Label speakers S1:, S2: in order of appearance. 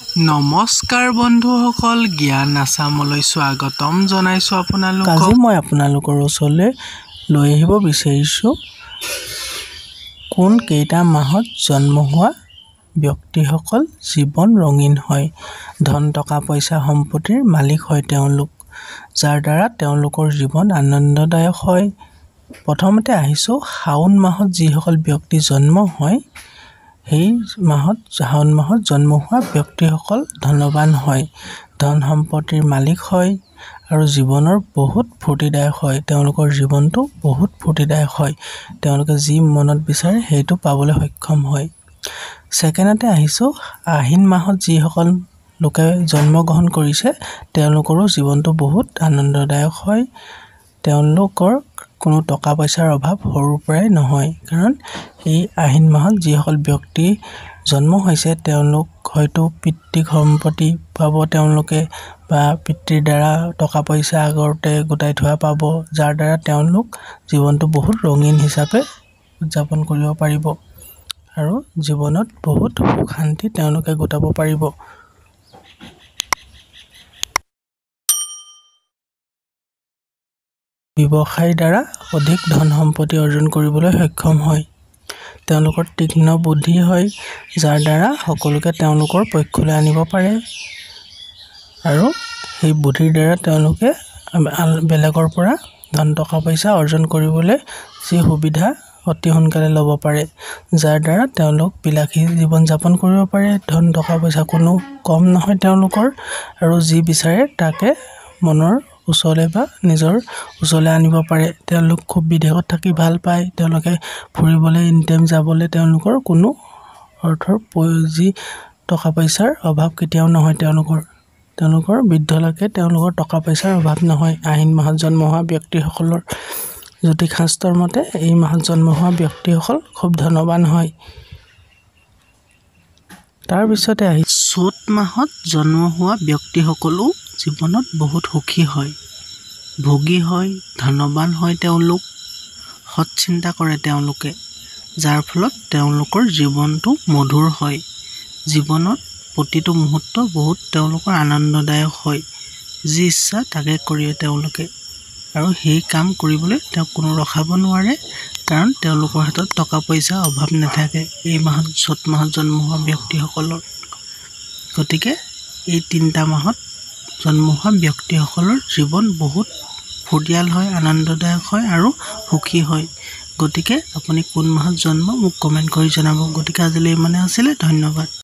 S1: নমস্কাৰ বন্ধুসকল, জ্ঞান আছামলৈ স্বাগতম জনাইছো আপোনালোকক।
S2: আজি মই আপোনালোকৰ ওচৰলৈ লৈ আহিব বিচাৰিছো কোন কেইটা মাহত জন্ম হোৱা ব্যক্তিসকল জীৱন ৰঙীন হয়, ধন টকা পইচা সম্পত্তিৰ মালিক হয় তেওঁলোক, যাৰ দ্বাৰা তেওঁলোকৰ জীৱন আনন্দদায়ক হয়। প্ৰথমতে আহিছো শাওন মাহত যিসকল ব্যক্তি জন্ম হয়, সেই শাওন মাহত জন্ম হোৱা ব্যক্তিসকল ধনবান হয়, ধন সম্পত্তিৰ মালিক হয় আৰু জীৱনৰ বহুত ফূৰ্তিদায়ক হয়। তেওঁলোকৰ জীৱনটো বহুত ফূৰ্তিদায়ক হয়, তেওঁলোকে যি মনত বিচাৰে সেইটো পাবলৈ সক্ষম হয়। ছেকেণ্ডতে আহিছো আহিন মাহত যিসকল লোকে জন্মগ্ৰহণ কৰিছে তেওঁলোকৰো জীৱনটো বহুত আনন্দদায়ক হয়। তেওঁলোকৰ কোনো টকা পইচাৰ অভাৱ সৰুৰ পৰাই নহয়, কাৰণ এই আহিন মাহত যিসকল ব্যক্তি জন্ম হৈছে তেওঁলোক হয়তো পিতৃ সম্পত্তি পাব তেওঁলোকে, বা পিতৃৰ দ্বাৰা টকা পইচা আগতে গোটাই থোৱা পাব, যাৰ দ্বাৰা তেওঁলোক জীৱনটো বহুত ৰঙীন হিচাপে উদযাপন কৰিব পাৰিব আৰু জীৱনত বহুত সুখ শান্তি তেওঁলোকে গোটাব পাৰিব। ব্যৱসায়ৰ দ্বাৰা অধিক ধন সম্পত্তি অৰ্জন কৰিবলৈ সক্ষম হয়। তেওঁলোকৰ তীক্ষ্ণ বুদ্ধি হয়, যাৰ দ্বাৰা সকলোকে তেওঁলোকৰ পক্ষলৈ আনিব পাৰে আৰু সেই বুদ্ধিৰ দ্বাৰা তেওঁলোকে বেলেগৰ পৰা ধন টকা পইচা অৰ্জন কৰিবলৈ যি সুবিধা অতি সোনকালে ল'ব পাৰে, যাৰ দ্বাৰা তেওঁলোক বিলাসী জীৱন যাপন কৰিব পাৰে। ধন টকা পইচা কোনো কম নহয় তেওঁলোকৰ, আৰু যি বিচাৰে তাকে মনৰ ওচৰলৈ বা নিজৰ ওচৰলৈ আনিব পাৰে। তেওঁলোক খুব বিদেশত থাকি ভাল পায়, তেওঁলোকে ফুৰিবলৈ এনিটাইম যাবলৈ তেওঁলোকৰ কোনো অৰ্থৰ যি টকা পইচাৰ অভাৱ কেতিয়াও নহয়। তেওঁলোকৰ বৃদ্ধলৈকে তেওঁলোকৰ টকা পইচাৰ অভাৱ নহয়। আহিন মাহত জন্ম হোৱা ব্যক্তিসকলৰ জ্যোতিষ শাস্ত্ৰৰ মতে এই মাহত জন্ম হোৱা ব্যক্তিসকল খুব ধনবান হয়। তাৰপিছতে
S1: চ'ত মাহত জন্ম হোৱা ব্যক্তিসকলো জীৱনত বহুত সুখী হয়, ভোগী হয়, ধনবান হয়। তেওঁলোক সৎ চিন্তা কৰে তেওঁলোকে, যাৰ ফলত তেওঁলোকৰ জীৱনটো মধুৰ হয়। জীৱনত প্ৰতিটো মুহূৰ্ত বহুত তেওঁলোকৰ আনন্দদায়ক হয়, যি ইচ্ছা তাকে কৰে তেওঁলোকে, আৰু সেই কাম কৰিবলৈ তেওঁ কোনো ৰখাব নোৱাৰে, কাৰণ তেওঁলোকৰ হাতত টকা পইচাৰ অভাৱ নাথাকে এই মাহত চ'ত মাহত জন্ম হোৱা ব্যক্তিসকলৰ। গতিকে এই তিনিটা মাহত জন্ম হোৱা ব্যক্তিসকলৰ জীৱন বহুত ফূৰ্তিয়াল হয়, আনন্দদায়ক হয় আৰু সুখী হয়। গতিকে আপুনি কোন মাহত জন্ম মোক কমেণ্ট কৰি জনাব। গতিকে আজিলৈ ইমানে আছিলে, ধন্যবাদ।